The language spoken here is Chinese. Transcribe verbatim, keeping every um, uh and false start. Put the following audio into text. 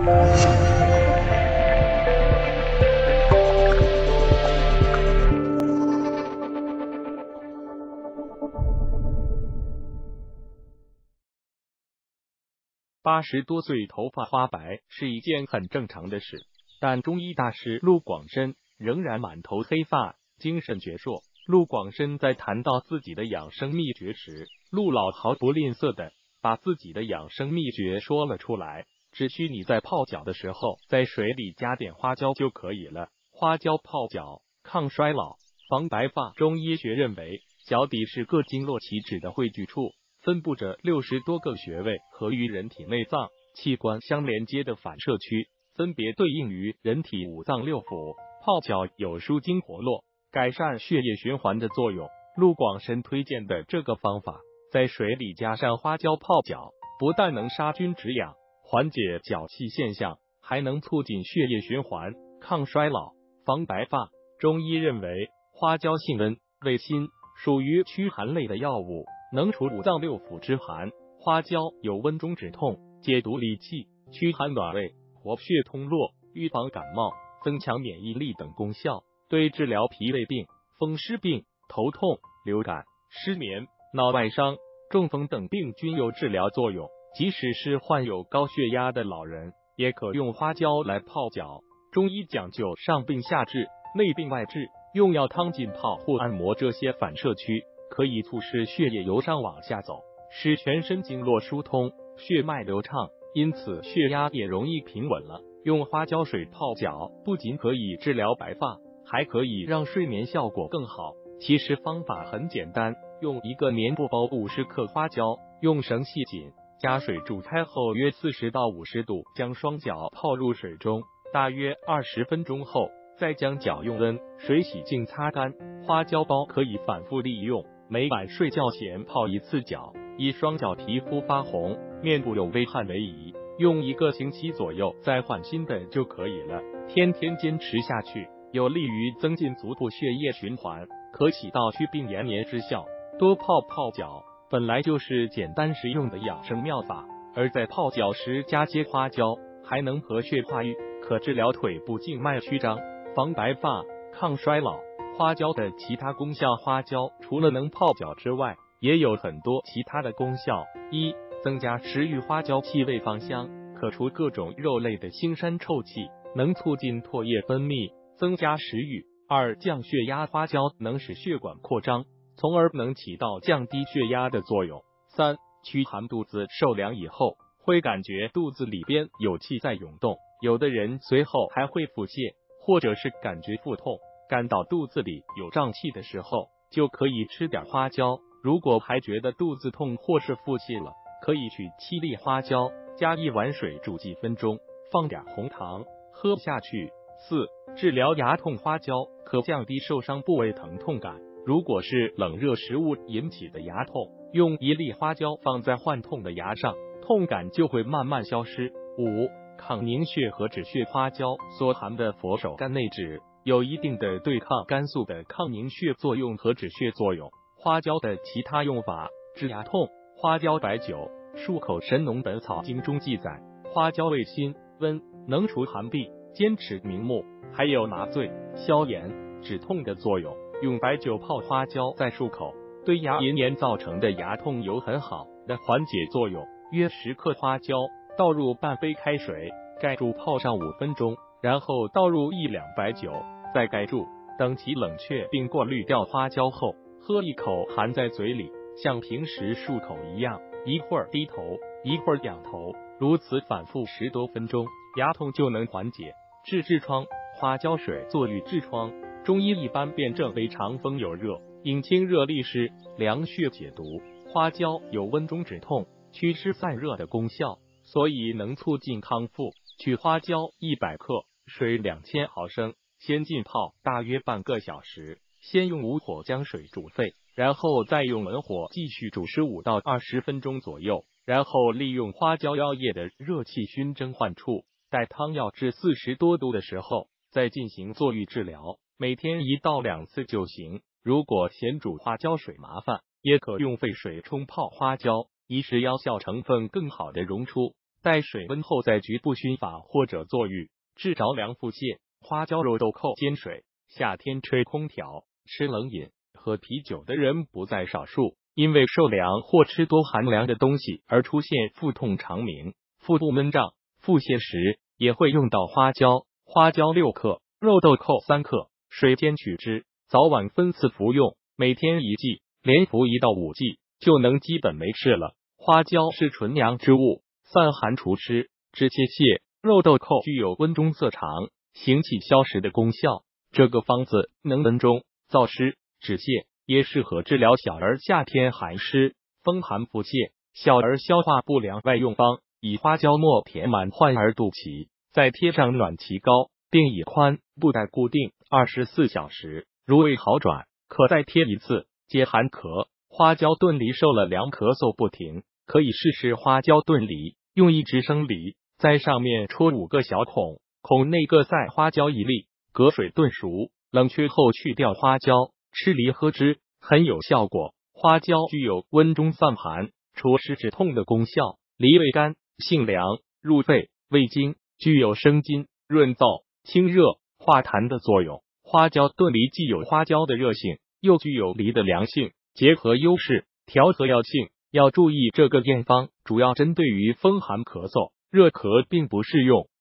八十多岁头发花白是一件很正常的事，但中医大师陆广深仍然满头黑发，精神矍铄。陆广深在谈到自己的养生秘诀时，陆老毫不吝啬的把自己的养生秘诀说了出来。只需你在泡脚的时候，在水里加点花椒就可以了。花椒泡脚，抗衰老，防白发。中医学认为，脚底是各经络奇志的汇聚处，分布着六十多个穴位和与人体内脏器官相连接的反射区，分别对应于人体五脏六腑。泡脚有舒筋活络、改善血液循环的作用。陆广深推荐的这个方法，在水里加上花椒泡脚，不但能杀菌止痒，缓解脚气现象，还能促进血液循环，抗衰老，防白发。中医认为，花椒性温，味辛，属于驱寒类的药物，能除五脏六腑之寒。花椒有温中止痛、解毒理气、驱寒暖胃、活血通络、预防感冒、增强免疫力等功效，对治疗脾胃病、风湿病、头痛、流感、失眠、脑外伤、中风等病均有治疗作用。即使是患有高血压的老人，也可用花椒来泡脚。中医讲究上病下治，内病外治，用药汤浸泡或按摩这些反射区，可以促使血液由上往下走，使全身经络疏通，血脉流畅，因此血压也容易平稳了。用花椒水泡脚，不仅可以治疗白发，还可以让睡眠效果更好。其实方法很简单，用一个棉布包五十克花椒，用绳系紧，加水煮开后约四十到五十度，将双脚泡入水中，大约二十分钟后，再将脚用温水洗净擦干。花椒包可以反复利用，每晚睡觉前泡一次脚，以双脚皮肤发红、面部有微汗为宜，用一个星期左右再换新的就可以了。天天坚持下去，有利于增进足部血液循环，可起到祛病延年之效。多泡泡脚本来就是简单实用的养生妙法，而在泡脚时加些花椒，还能和血化瘀，可治疗腿部静脉曲张，防白发，抗衰老。花椒的其他功效，花椒除了能泡脚之外，也有很多其他的功效。一、增加食欲，花椒气味芳香，可除各种肉类的腥膻臭气，能促进唾液分泌，增加食欲。二、降血压，花椒能使血管扩张，从而能起到降低血压的作用。三、驱寒，肚子受凉以后，会感觉肚子里边有气在涌动，有的人随后还会腹泻，或者是感觉腹痛，感到肚子里有胀气的时候，就可以吃点花椒。如果还觉得肚子痛或是腹泻了，可以取七粒花椒，加一碗水煮几分钟，放点红糖，喝下去。四、治疗牙痛，花椒可降低受伤部位疼痛感。如果是冷热食物引起的牙痛，用一粒花椒放在患痛的牙上，痛感就会慢慢消失。五、抗凝血和止血，花椒所含的佛手柑内酯有一定的对抗肝素的抗凝血作用和止血作用。花椒的其他用法，治牙痛，花椒白酒。漱口神农本草经中记载，花椒味辛温，能除寒痹，坚持明目，还有麻醉、消炎、止痛的作用。用白酒泡花椒再漱口，对牙龈炎造成的牙痛有很好的缓解作用。约十克花椒倒入半杯开水，盖住泡上五分钟，然后倒入一两白酒，再盖住，等其冷却并过滤掉花椒后，喝一口含在嘴里，像平时漱口一样，一会儿低头，一会儿仰头，如此反复十多分钟，牙痛就能缓解。治痔疮，花椒水作愈痔疮。中医一般辨证为肠风有热，应清热利湿，凉血解毒。花椒有温中止痛、祛湿散热的功效，所以能促进康复。取花椒一百克，水两千毫升，先浸泡大约半个小时，先用无火将水煮沸，然后再用文火继续煮十五到二十分钟左右，然后利用花椒药液的热气熏蒸患处，待汤药至四十多度的时候，再进行作浴治疗。每天一到两次就行。如果嫌煮花椒水麻烦，也可用沸水冲泡花椒，以使药效成分更好的溶出。 待水温后再局部熏法或者坐浴，治着凉腹泻。花椒肉豆蔻煎水，夏天吹空调，吃冷饮、喝啤酒的人不在少数。因为受凉或吃多寒凉的东西而出现腹痛肠鸣、腹部闷胀、腹泻时，也会用到花椒。花椒六克，肉豆蔻三克，水煎取汁，早晚分次服用，每天一剂，连服一到五剂，就能基本没事了。花椒是纯阳之物，散寒除湿、治泄泻。肉豆蔻具有温中涩肠、行气消食的功效，这个方子能温中燥湿、止泻，也适合治疗小儿夏天寒湿、风寒腹泻、小儿消化不良外用方。以花椒末填满患儿肚脐，再贴上暖脐膏，并以宽布袋固定二十四小时，如未好转，可再贴一次。解寒咳，花椒炖梨受了凉咳嗽不停，可以试试花椒炖梨。用一只生梨，在上面戳五个小孔，孔内各塞花椒一粒，隔水炖熟，冷却后去掉花椒，吃梨喝汁，很有效果。花椒具有温中散寒、除湿止痛的功效。梨味甘，性凉，入肺、胃经，具有生津、润燥、清热、化痰的作用。花椒炖梨既有花椒的热性，又具有梨的凉性，结合优势，调和药性。要注意，这个验方主要针对于风寒咳嗽，热咳并不适用。